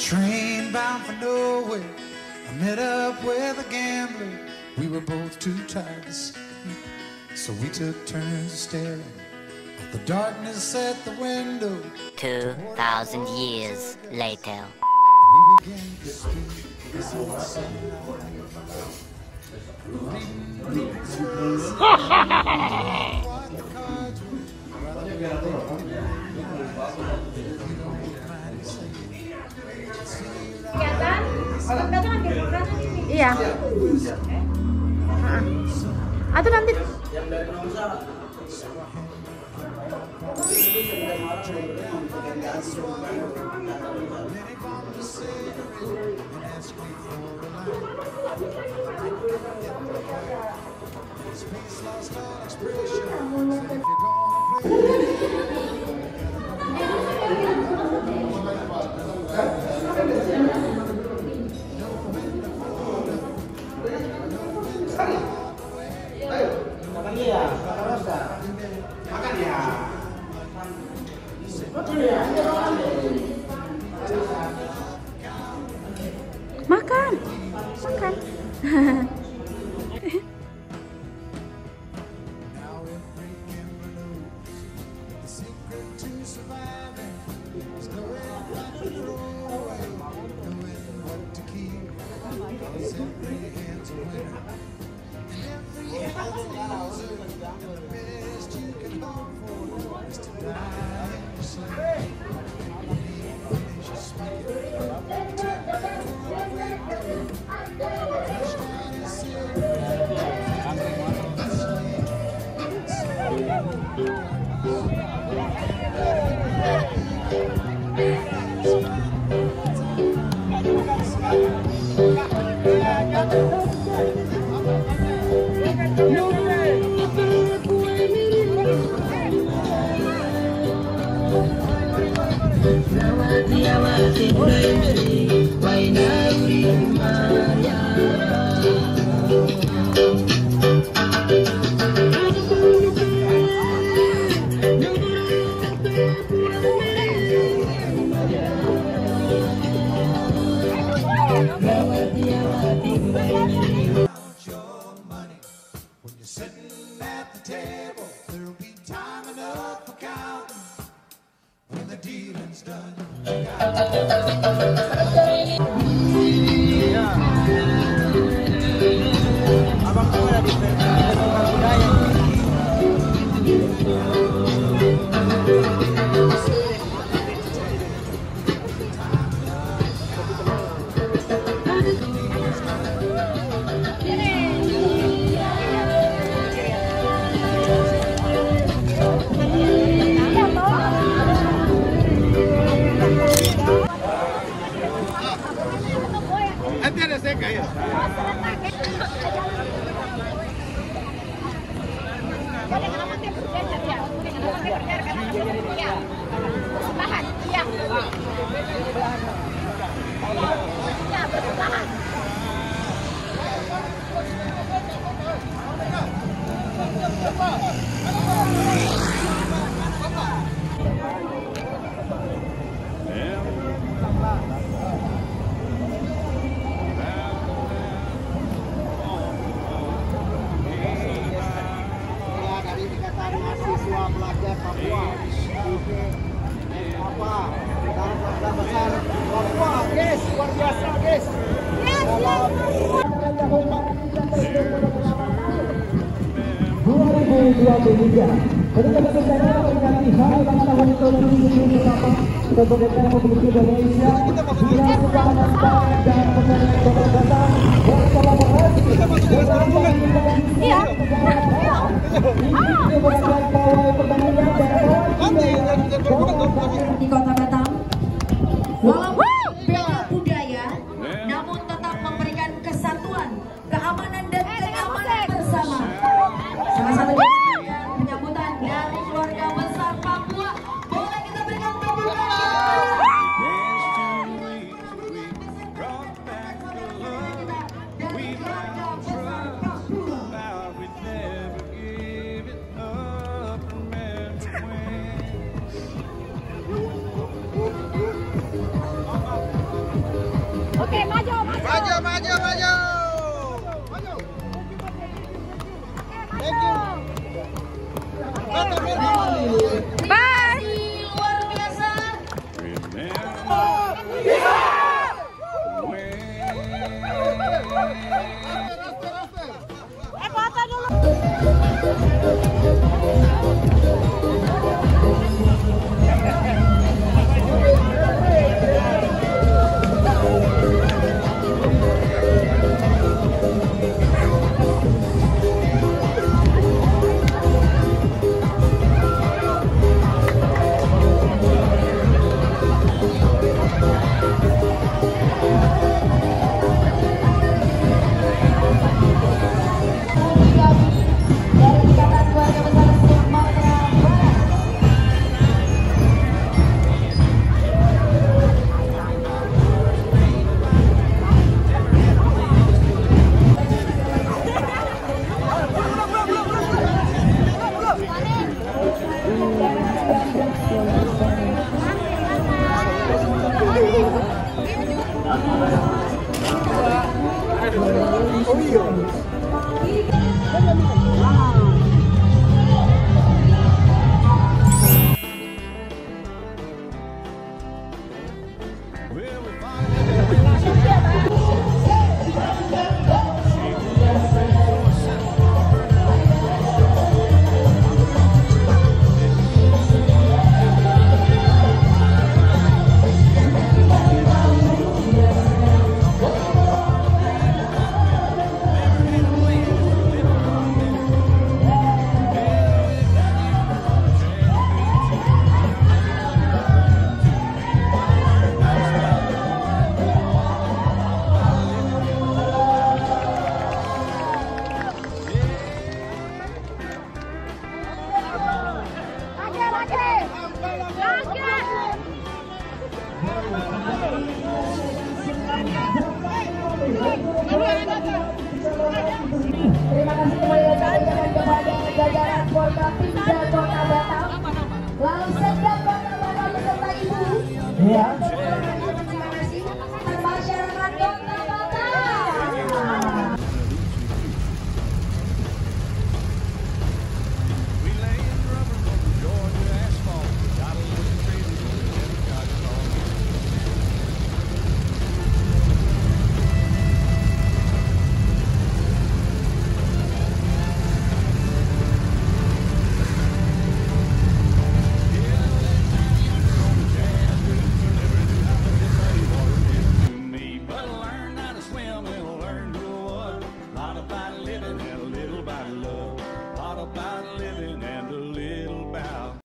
train bound for nowhere, I met up with a gambler. We were both too tired to sleep, so we took turns staring at the darkness at the window. 2,000 years later. We began to speak as if the sunlight. What the cards were, rather Iya. Atau nanti makan. Di Kota Batam, walaupun beda budaya, namun tetap memberikan kesatuan, keamanan dan kenyamanan bersama. Salah satu penyambutan dari keluarga besar Papua. Boleh kita berikan tepuk tangan. maju. Thank you. Bye. Luar biasa. Foto dulu. Terima kasih kembali lagi kepada jajaran Forkopimda Kota Batam. Lalu Sekda Kota Batam beserta Ibu. Ya.